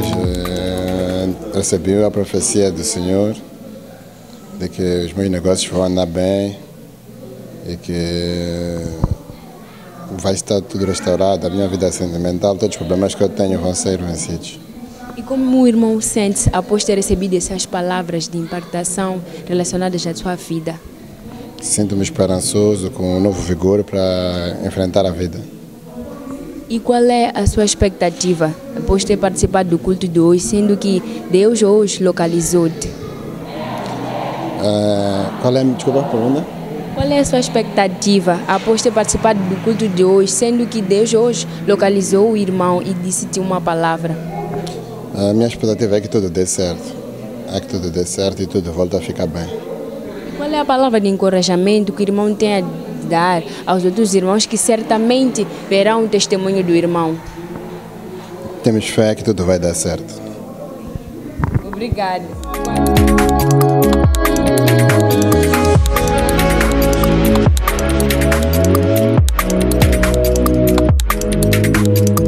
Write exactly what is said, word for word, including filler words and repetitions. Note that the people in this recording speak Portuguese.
hoje eh, recebi a profecia do Senhor de que os meus negócios vão andar bem e que vai estar tudo restaurado, a minha vida sentimental, todos os problemas que eu tenho vão ser vencidos. E como o irmão sente após ter recebido essas palavras de impactação relacionadas à sua vida? Sinto-me esperançoso, com um novo vigor para enfrentar a vida. E qual é a sua expectativa após ter participado do culto de hoje, sendo que Deus hoje localizou-te? Uh, qual é, desculpa, a pergunta? Qual é a sua expectativa após ter participado do culto de hoje, sendo que Deus hoje localizou o irmão e disse-te uma palavra? A minha expectativa é que tudo dê certo. É que tudo dê certo e tudo volta a ficar bem. Qual é a palavra de encorajamento que o irmão tem a dar aos outros irmãos que certamente verão o testemunho do irmão? Temos fé que tudo vai dar certo. Obrigada. Thank you.